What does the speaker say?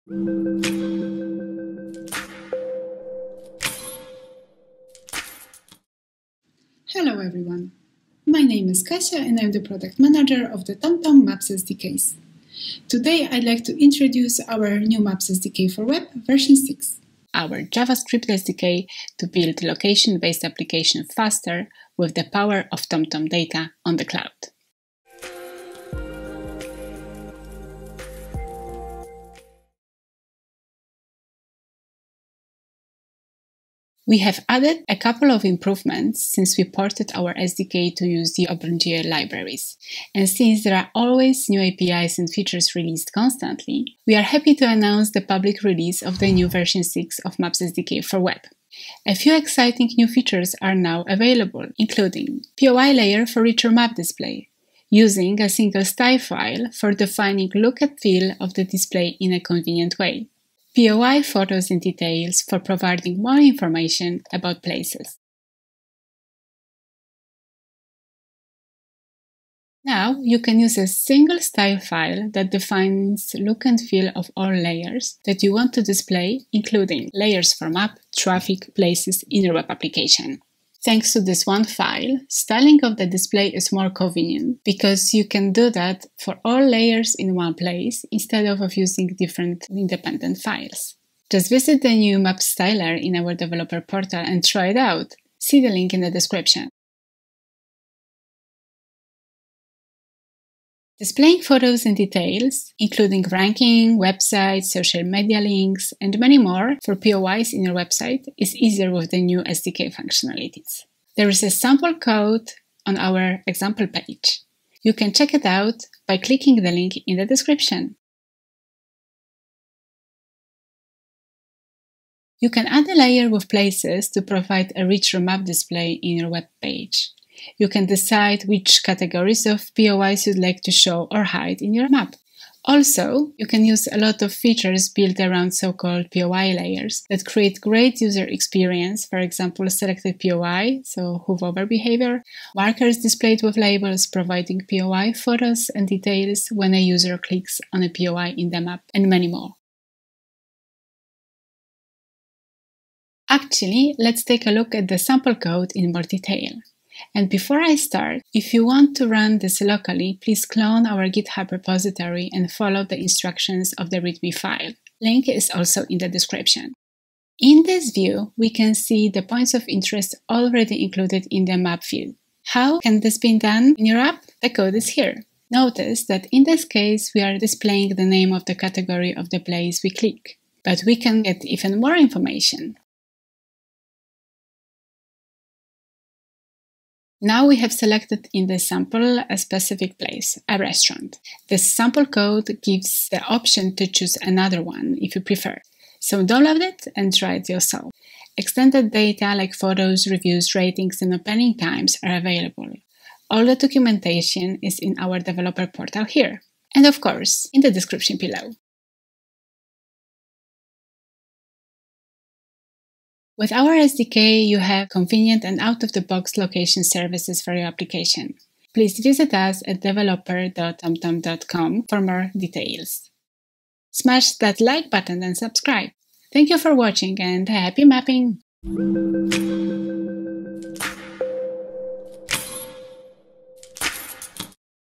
Hello everyone, my name is Kasia and I'm the product manager of the TomTom Maps SDKs. Today I'd like to introduce our new Maps SDK for Web version 6. Our JavaScript SDK to build location-based application faster with the power of TomTom data on the cloud. We have added a couple of improvements since we ported our SDK to use the OpenGL libraries. And since there are always new APIs and features released constantly, we are happy to announce the public release of the new version 6 of Maps SDK for Web. A few exciting new features are now available, including POI layer for richer map display, using a single style file for defining look and feel of the display in a convenient way, POI photos and details for providing more information about places. Now you can use a single style file that defines look and feel of all layers that you want to display, including layers for map, traffic, places in your web application. Thanks to this one file, styling of the display is more convenient because you can do that for all layers in one place instead of using different independent files. Just visit the new map styler in our developer portal and try it out. See the link in the description. Displaying photos and details, including ranking, websites, social media links, and many more for POIs in your website is easier with the new SDK functionalities. There is a sample code on our example page. You can check it out by clicking the link in the description. You can add a layer with places to provide a richer map display in your web page. You can decide which categories of POIs you'd like to show or hide in your map. Also, you can use a lot of features built around so-called POI layers that create great user experience, for example, selected POI, so hover behavior, markers displayed with labels providing POI photos and details when a user clicks on a POI in the map, and many more. Actually, let's take a look at the sample code in more detail. And before I start, if you want to run this locally, please clone our GitHub repository and follow the instructions of the README file. Link is also in the description. In this view, we can see the points of interest already included in the map field. How can this be done in your app? The code is here. Notice that in this case, we are displaying the name of the category of the place we click. But we can get even more information. Now we have selected in the sample a specific place, a restaurant. This sample code gives the option to choose another one if you prefer. So download it and try it yourself. Extended data like photos, reviews, ratings, and opening times are available. All the documentation is in our developer portal here. And of course, in the description below. With our SDK, you have convenient and out-of-the-box location services for your application. Please visit us at developer.tomtom.com for more details. Smash that like button and subscribe. Thank you for watching and happy mapping!